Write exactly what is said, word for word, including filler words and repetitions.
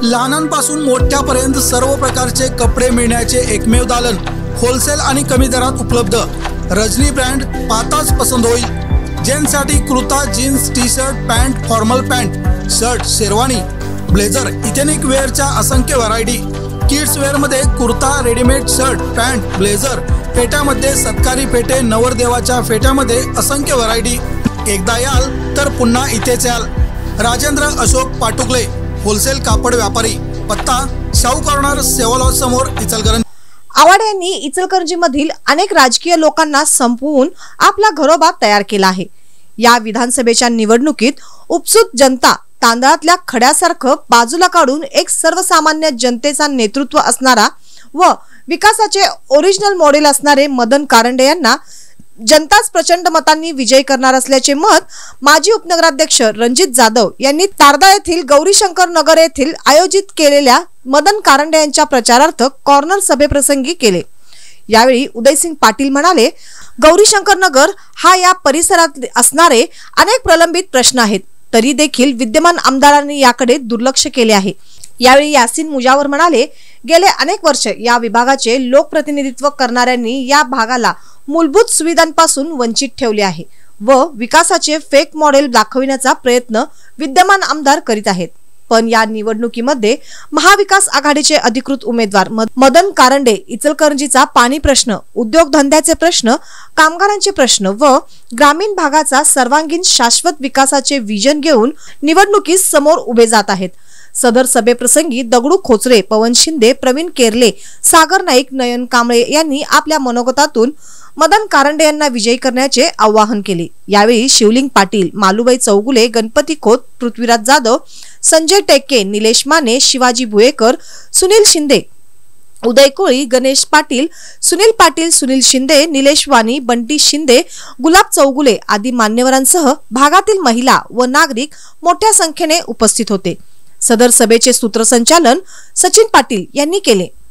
लहानांपासून मोठ्यापर्यंत सर्व प्रकारचे कपडे मिळण्याचे एकमेव दालन, होलसेल आणि कमी दरात उपलब्ध। रजनी ब्रँड, पाताच पसंत होईल। जेंट्ससाठी kurta, jeans, T shirt, pant, formal pant, shirt, sherwani, blazer, ethnic वेअरच्या असंख्य व्हरायटी। किड्स वेअर मध्ये kurta, readymade shirt, pant, blazer, फेट्यामध्ये सत्कारी फेटे, नवरदेवाच्या फेट्यामध्ये असंख्य व्हरायटी। एकदा याल तर पुन्हा इथेच याल। राजेंद्र अशोक पाटुकले, होलसेल कापड व्यापारी, पत्ता शाहू कॉर्नर, सेवा समोर, इचलकरंजी। आव्हाड यांनी इचलकरंजी मधील अनेक राजकीय लोकांना संपवून आपला घरोबा तयार केला आहे। या विधानसभेच्या निवडणुकीत उपसुत जनता तांदळातल्या खड्यासारखं बाजूला काढून एक सर्वसामान्य जनतेचा नेतृत्व असणारा व विकासाचे ओरिजिनल मॉडेल असणारे मदन कारंडे यांना जनताच प्रचंड मतांनी विजय करणार असल्याचे मत माजी उपनगराध्यक्ष रणजित जाधव यांनी तारदा येथील गौरीशंकर नगर येथील आयोजित केलेल्या मदन कारंडे यांच्या प्रचारार्थ कॉर्नर सभेप्रसंगी केले। यावेळी उदयसिंग पाटील म्हणाले, गौरीशंकर नगर हा या परिसरात असणारे अनेक प्रलंबित प्रश्न आहेत, तरी देखील विद्यमान आमदारांनी याकडे दुर्लक्ष केले आहे। यावेळी यासीन मुजावर म्हणाले, गेले अनेक वर्ष या विभागाचे लोकप्रतिनिधित्व करणाऱ्यांनी या भागाला मूलभूत सुविधांपासून वंचित ठेवले आहे व विकासाचे फेक मॉडेल दाखविण्याचा प्रयत्न विद्यमान आमदार करीत आहेत। पण या निवडणुकीमध्ये महाविकास आघाडीचे अधिकृत उमेदवार मदन कारंडे इचलकरंजीचा पाणी प्रश्न, उद्योगधंद्याचे प्रश्न, कामगारांचे प्रश्न व ग्रामीण भागाचा सर्वांगीण शाश्वत विकासाचे विजन घेऊन निवडणुकीत समोर उभे जात आहेत। सदर सभेप्रसंगी दगडू खोचरे, पवन शिंदे, प्रवीण केरले, सागर नाईक, नयन कांबळे यांनी आपल्या मनोगतातून मदन कारंडे यांना विजयी करण्याचे आवाहन केले। यावेळी शिवलिंग पाटील, मालुबाई चौगुले, गणपती खोत, पृथ्वीराज जाधव, संजय टेके, निलेश माने, शिवाजी भुयेकर, सुनील शिंदे, उदय कोळी, गणेश पाटील, सुनील पाटील, सुनील शिंदे, निलेश वाणी, बंटी शिंदे, गुलाब चौगुले आदी मान्यवरांसह भागातील महिला व नागरिक मोठ्या संख्येने उपस्थित होते। सदर सभेचे सूत्रसंचालन सचिन पाटील यांनी केले।